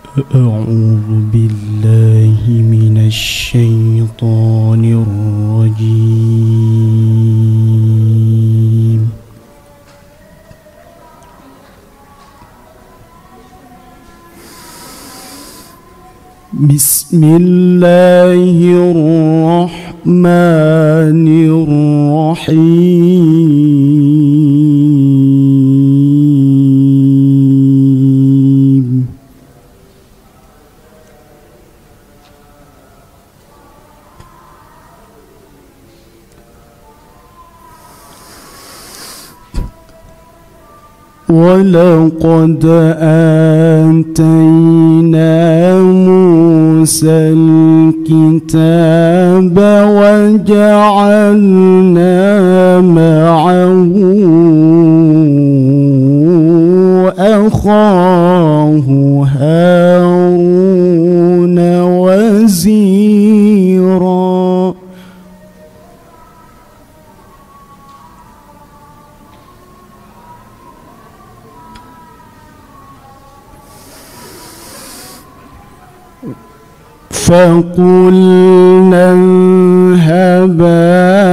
أعوذ بالله من الشيطان الرجيم. بسم الله الرحمن الرحيم. ولقد آتينا موسى الكتاب وجعلنا معه أخاه هارون وزيرا. فقلنا اذهبا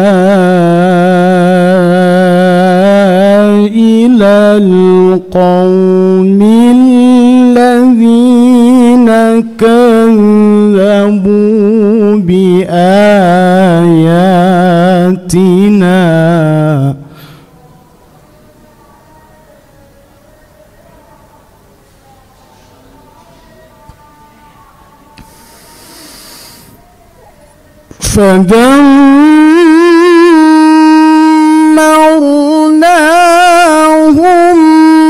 إلى القوم الذين كذبوا بآياتنا فدمرناهم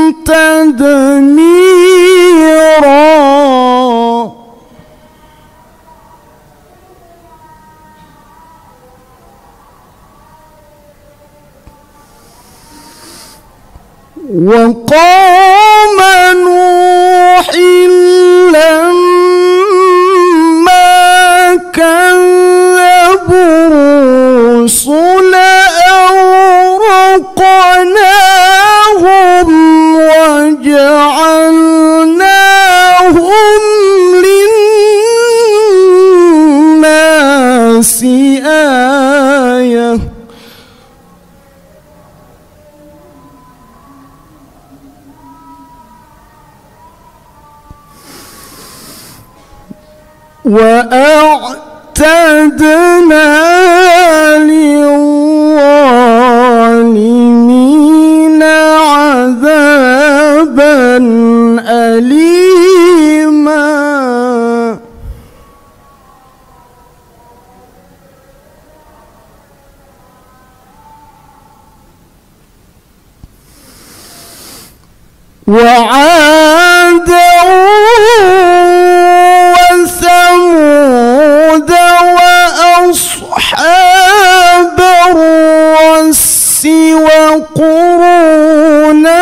تدميرا. وقوم نوح لما كذبوا الرسل أغرقناهم وجعلناهم للناس آية. وأعتدنا للظالمين عذابا أليما. وعادا وثمود وأصحاب الرس وقرونا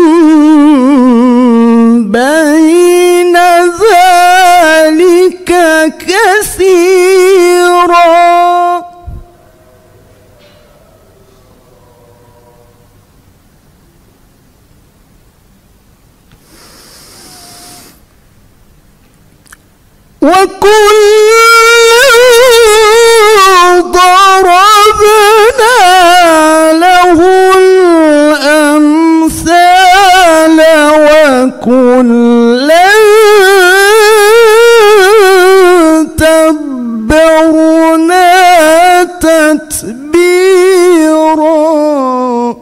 بين ذلك كثيرا. وكل ضربنا له الأمثال وكلا تبرنا تتبيرا.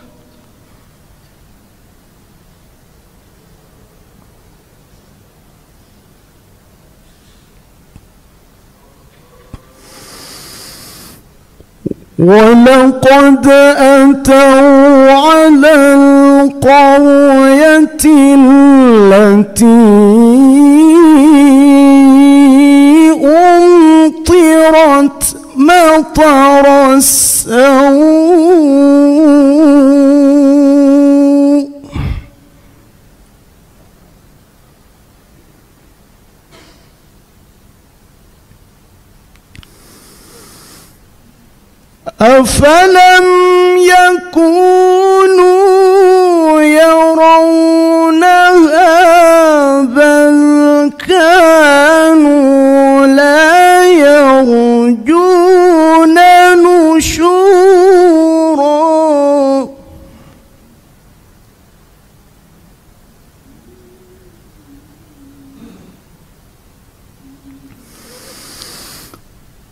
ولقد أتوا على القرية التي أمطرت مطر السوء أفلم يكونوا يرونها بل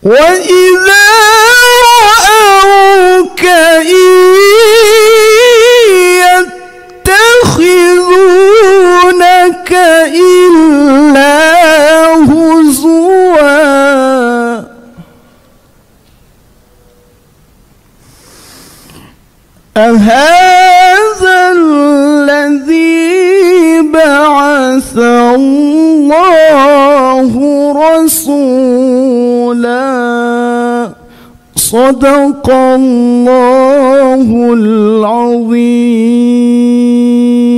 وإذا رأوك يتخذونك إلا هزوا أهذا الذي بعث الله رسولا صدق الله العظيم.